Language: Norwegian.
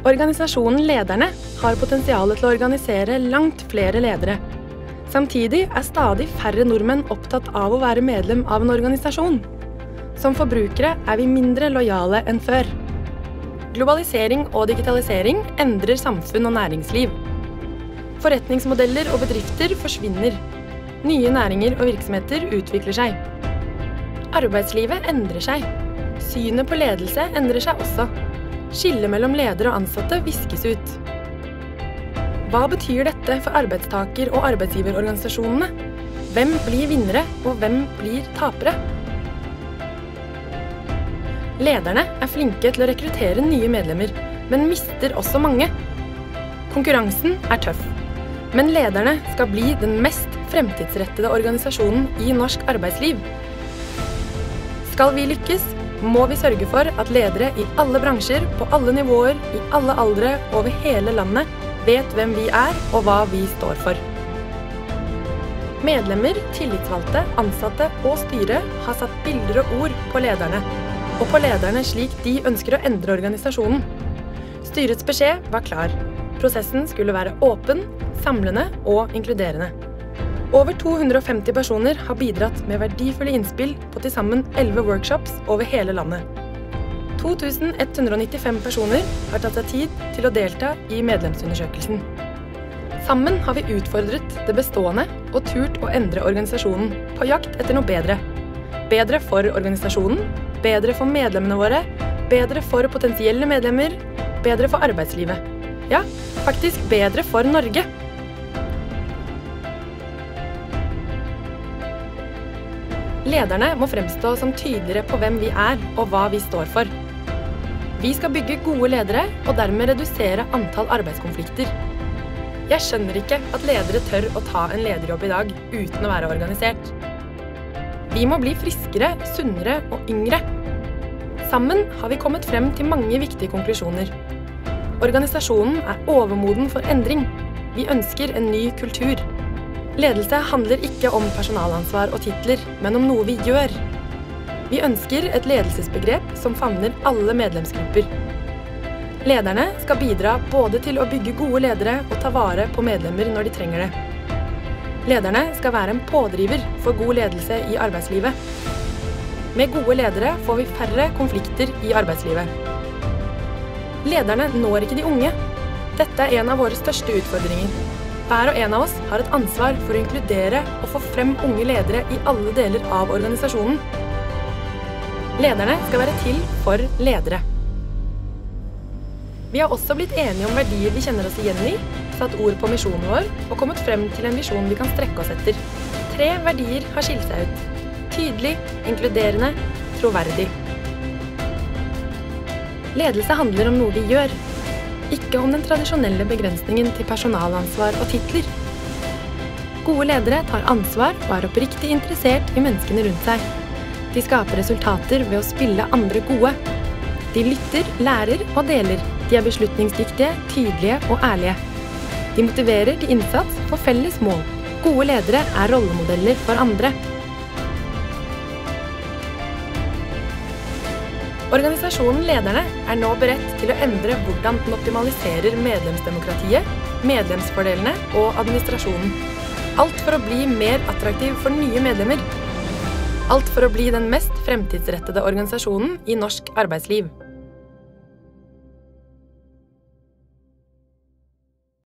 Organisasjonen Lederne har potensialet til å organisere langt flere ledere. Samtidig er stadig færre nordmenn opptatt av å være medlem av en organisasjon. Som forbrukere er vi mindre lojale enn før. Globalisering og digitalisering endrer samfunn og næringsliv. Forretningsmodeller og bedrifter forsvinner. Nye næringer og virksomheter utvikler seg. Arbeidslivet endrer seg. Synet på ledelse endrer seg også. Skillet mellom ledere og ansatte viskes ut. Hva betyr dette for arbeidstaker- og arbeidsgiverorganisasjonene? Hvem blir vinnere, og hvem blir tapere? Lederne er flinke til å rekruttere nye medlemmer, men mister også mange. Konkurransen er tøff, men lederne skal bli den mest fremtidsrettede organisasjonen i norsk arbeidsliv. Skal vi lykkes, må vi sørge for at ledere i alle bransjer, på alle nivåer, i alle aldre, over hele landet, vet hvem vi er og hva vi står for. Medlemmer, tillitsvalgte, ansatte og styre har satt bilder og ord på lederne, og på lederne slik de ønsker å endre organisasjonen. Styrets beskjed var klar. Prosessen skulle være åpen, samlende og inkluderende. Over 250 personer har bidratt med verdifulle innspill på til sammen 11 workshops over hele landet. 2195 personer har tatt seg tid til å delta i medlemsundersøkelsen. Sammen har vi utfordret det bestående og turt å endre organisasjonen på jakt etter noe bedre. Bedre for organisasjonen, bedre for medlemmene våre, bedre for potensielle medlemmer, bedre for arbeidslivet. Ja, faktisk bedre for Norge. Lederne må fremstå som tydeligere på hvem vi er og hva vi står for. Vi skal bygge gode ledere og dermed redusere antall arbeidskonflikter. Jeg skjønner ikke at ledere tør å ta en lederjobb i dag uten å være organisert. Vi må bli friskere, sunnere og yngre. Sammen har vi kommet frem til mange viktige konklusjoner. Organisasjonen er overmoden for endring. Vi ønsker en ny kultur. Ledelse handler ikke om personalansvar og titler, men om noe vi gjør. Vi ønsker et ledelsesbegrep som favner alle medlemsgrupper. Lederne skal bidra både til å bygge gode ledere og ta vare på medlemmer når de trenger det. Lederne skal være en pådriver for god ledelse i arbeidslivet. Med gode ledere får vi færre konflikter i arbeidslivet. Lederne når ikke de unge. Dette er en av våre største utfordringer. Hver og en av oss har et ansvar for å inkludere og få frem unge ledere i alle deler av organisasjonen. Lederne skal være til for ledere. Vi har også blitt enige om verdier vi kjenner oss igjen i, satt ord på misjonen vår og kommet frem til en visjon vi kan strekke oss etter. 3 verdier har skilt seg ut. Tydelig, inkluderende, troverdig. Ledelse handler om noe vi gjør. Ikke om den tradisjonelle begrensningen til personalansvar og titler. Gode ledere tar ansvar og er oppriktig interessert i menneskene rundt seg. De skaper resultater ved å spille andre gode. De lytter, lærer og deler. De er beslutningsdyktige, tydelige og ærlige. De motiverer til innsats for felles mål. Gode ledere er rollemodeller for andre. Organisasjonen Lederne er nå beredt til å endre hvordan den optimaliserer medlemsdemokratiet, medlemsfordelene og administrasjonen. Alt for å bli mer attraktiv for nye medlemmer. Alt for å bli den mest fremtidsrettede organisasjonen i norsk arbeidsliv.